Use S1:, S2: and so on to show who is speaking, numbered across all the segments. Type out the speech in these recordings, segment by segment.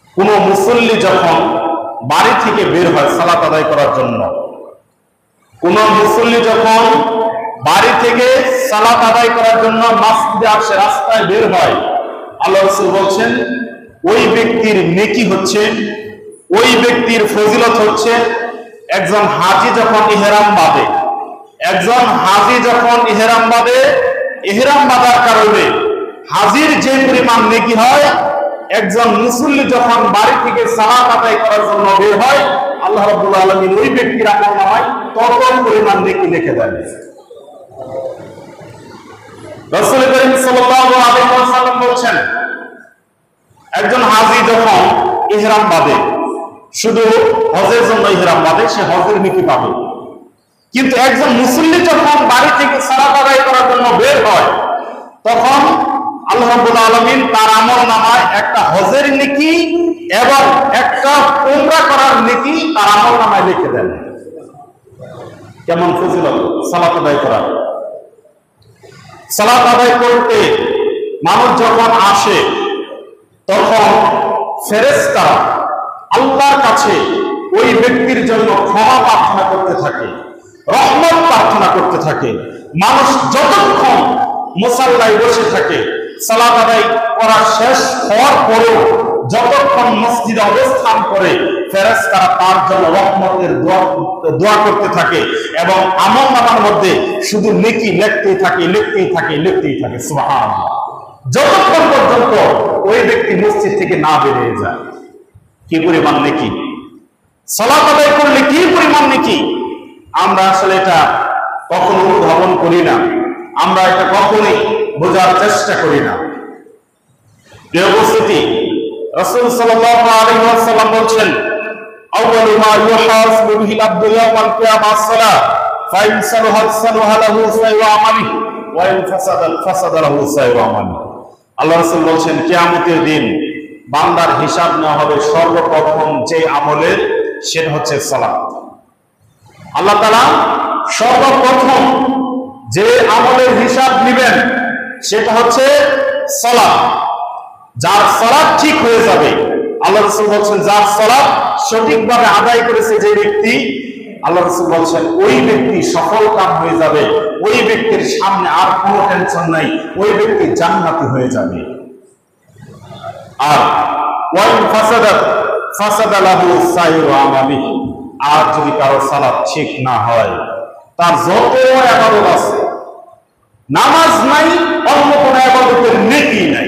S1: কোন মুসল্লি যখন বাড়ি থেকে বের হয় সালাত আদায় করার জন্য, কোন মুসল্লি যখন বাড়ি থেকে সালাত আদায় করার জন্য মসজিদে আসে, রাস্তায় বের হয়, আল্লাহ রাসূল বলছেন ওই ব্যক্তির নেকি হচ্ছে, ওই ব্যক্তির ফজিলত হচ্ছে একজন হাজী যখন ইহরাম বাঁধে, একজন হাজী যখন ইহরাম বাঁধে, ইহরাম বাঁধার কারণে হাজীর যে পরিমাণ নেকি হয়, একজন মুসল্লি যখন বাড়ি থেকে সালাত আদায় করার জন্য বের হয়, আল্লাহ রাব্বুল আলামিন ওই ব্যক্তির আমলনামায় তত পরিমাণ নেকি লিখে দেন। রাসূল করিম সাল্লাল্লাহু আলাইহি ওয়াসাল্লাম বলেন একজন হাজী যখন ইহরাম বাঁধে, শুধু হজের জন্য ইহরাম বাঁধে, সে হজের নেকি পাবে। কিন্তু একজন মুসল্লি যখন বাড়ি থেকে সালাত আদায় করার জন্য বের হয়, তখন আল্লাহ রাব্বুল আলামিন তার আমলনামায় একটা হজের নেকি এবং একটা উমরা করার নেকি তার আমলনামায় লিখে দেন। কেমন ফজিলত সালাত আদায় করা! সালাত আদায় করতে মানুষ যখন আসে, তখন ফেরেশতারা আল্লাহর কাছে ওই ব্যক্তির জন্য ক্ষমা প্রার্থনা করতে থাকে, রহমত প্রার্থনা করতে থাকে। মানুষ যতক্ষণ মুসাল্লায় বসে থাকে, সালাত আদায় করা শেষ হওয়ার পরেও যতক্ষণ মসজিদে অবস্থান করে, ফেরেশতারা তার জন্য রহমতের দোয়া করতে থাকে এবং আমলনামার মধ্যে শুধু নেকি লিখতেই থাকে, লিখতেই থাকে, লিখতেই থাকে। সুবহানাল্লাহ! যতক্ষণ পর্যন্ত ওই ব্যক্তি মসজিদ থেকে না বেরিয়ে যায়। কি পরিমাণ নেকি! সালাত আদায় করলে কি পরিমাণ নেকি! আমরা আসলে এটা কখনো অনুধাবন করি না, আমরা এটা কখনোই বোঝার চেষ্টা করি না। প্রিয় উপস্থিতি, রাসূল সাল্লাল্লাহু আলাইহি ওয়াসাল্লাম বলেন, আউয়ালু মা ইউহাসাবু বিহিল আবদু ইয়াওমাল কিয়ামাহ আস-সালাত, ফাইন সালাহা সালাহা লাহু সাইয়্যু আমালিহি ওয়া ইন ফাসাদা লাহু সাইয়্যু আমালিহি। আল্লাহ রাসূল বলেন, কিয়ামতের দিন বান্দার হিসাব নেওয়া হবে সর্বপ্রথম যে আমলের, সেটা হচ্ছে সালাত। আল্লাহ তাআলা সর্বপ্রথম যে আমলের হিসাব নেবেন সেটা হচ্ছে সালাত। যার সালাত ঠিক হয়ে যাবে, আল্লাহ রাসূল বলেন যার সালাত সঠিকভাবে আদায় করেছে যে ব্যক্তি, আল্লাহ রাসূল বলেন ওই ব্যক্তি সফল কাম হয়ে যাবে, ওই ব্যক্তির সামনে আর কোনো টেনশন নাই, ওই ব্যক্তি জান্নাতি হয়ে যাবে। আর ওয়াইন ফাসাদা লাহু সাইয়্যু আমালিহি, আর যদি কারো সালাত ঠিক না হয়, তার যত ইবাদত আছে, নামাজ নাই, অন্য কোন ইবাদতের নেকি নাই।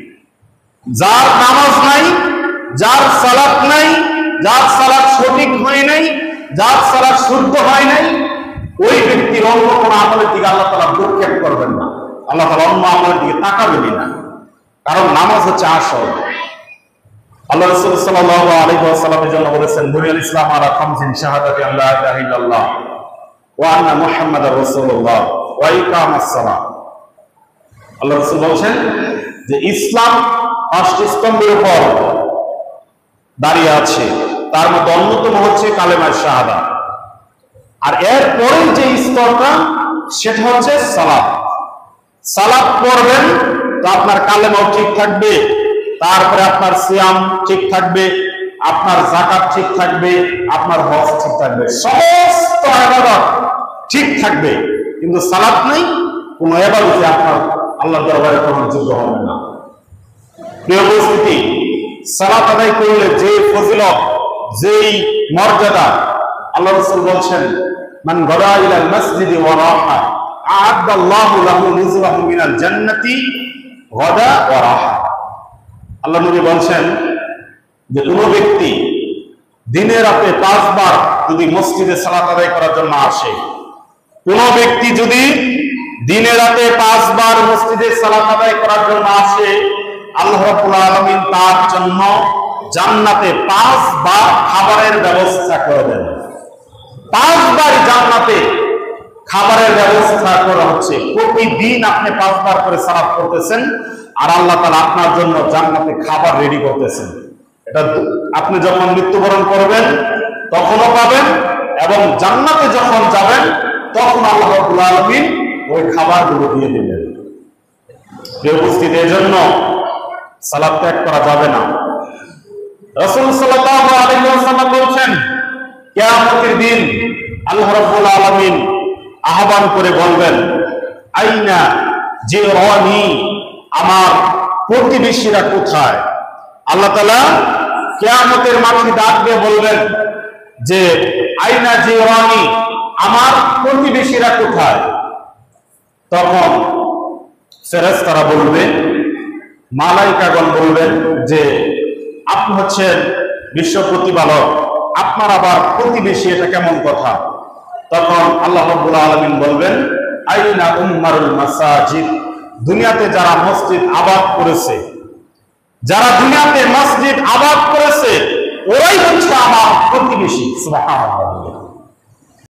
S1: যার নামাজ নাই, যার সালাত নাই, যার সালাত সঠিক হয় নাই, যার সালাত শুদ্ধ হয় নাই, ওই ব্যক্তির অন্য কোন আমলের দিকে আল্লাহ তাআলা ভ্রুক্ষেপ করবেন না, আল্লাহ তাআলা অন্য আমলের দিকে তাকাবেনই না। কারণ নামাজ হচ্ছে আসল। আল্লাহ রাসূল সাল্লাল্লাহু আলাইহি ওয়াসাল্লামের জন্য বলেছেন, বুনিয়াল ইসলাম আলা খামসিন শাহাদাতি আল্লা ইলাহা ইল্লাল্লাহ ওয়া আন্না মুহাম্মাদার রাসূলুল্লাহ ওয়া ইকামাস সালাহ। আল্লাহ রাসূল বলেছেন যে ইসলাম 5টি স্তম্ভের উপর দাঁড়িয়ে আছে, তার মধ্যে অন্যতম হচ্ছে কালেমা শাহাদা। আর এরপরে যে স্তরটা, সেটা হচ্ছে সালাত। সালাত পড়বেন তো আপনার কালেমাও ঠিক থাকবে, তারপরে আপনার সিয়াম ঠিক থাকবে, আপনার যাকাত ঠিক থাকবে, আপনার হজ ঠিক থাকবে, সমস্ত ইবাদত ঠিক থাকবে। কিন্তু সালাত নাই, কোন ইবাদতই আপনার আল্লাহর দরবারে গ্রহণযোগ্য হবে না। প্রিয় উপস্থিতি, সালাত আদায় করলে যে ফজিলত, যেই মর্যাদা, আল্লাহ রাসূল বলেন, মান গাদা ইলাল মসজিদি ওয়া রাহা আ'আদাল্লাহু লাহু নুজুলাহু মিনাল জান্নাতি গাদা ওয়া রাহা। আল্লাহ নবী বলেন যে কোন ব্যক্তি দিনে রাতে 5 বার যদি মসজিদে সালাত আদায় করার জন্য আসে, কোন ব্যক্তি যদি দিনে রাতে 5 বার মসজিদে সালাত আদায় করার জন্য আসে, আল্লাহ রাব্বুল আলামিন তার জন্য জান্নাতে 5 বার খাবারের ব্যবস্থা করে দেন। 5 বার জান্নাতে খাবারের ব্যবস্থা করা হচ্ছে। প্রতিদিন আপনি 5 বার করে সালাত করতেছেন, আর আল্লাহ তাআলা আপনার জন্য জান্নাতে খাবার রেডি করতেছেন। এটা আপনি যখন মৃত্যুবরণ করবেন তখনও পাবেন, এবং জান্নাতে যখন যাবেন তখন আল্লাহ রাব্বুল আলামিন ওই খাবারগুলো দিয়ে দিবেন। এই উপস্থিতির জন্য সালাত ত্যাগ করা যাবে না। আহ্বান করে বলবেন, আইনা জিরানি, আমার প্রতিবেশীরা কোথায়? আল্লাহ তাআলা কিয়ামতের মাঠে ডাক দিয়ে বলবেন যে আইনা জিরানি, আমার প্রতিবেশীরা কোথায়? তখন ফেরেশতারা বলবে, মালাইকাগণ বলবেন যে আপনি হচ্ছেন বিশ্ব প্রতিপালক, আপনার আবার প্রতিবেশী, এটা কেমন কথা? তখন আল্লাহ রাব্বুল আলামিন বলবেন, আইনা উম্মারুল মাসাজিদ, দুনিয়াতে যারা মসজিদ আবাদ করেছে, যারা দুনিয়াতে মসজিদ আবাদ করেছে ওরাই হচ্ছে আমার প্রতিবেশী। সুবহানাল্লাহ।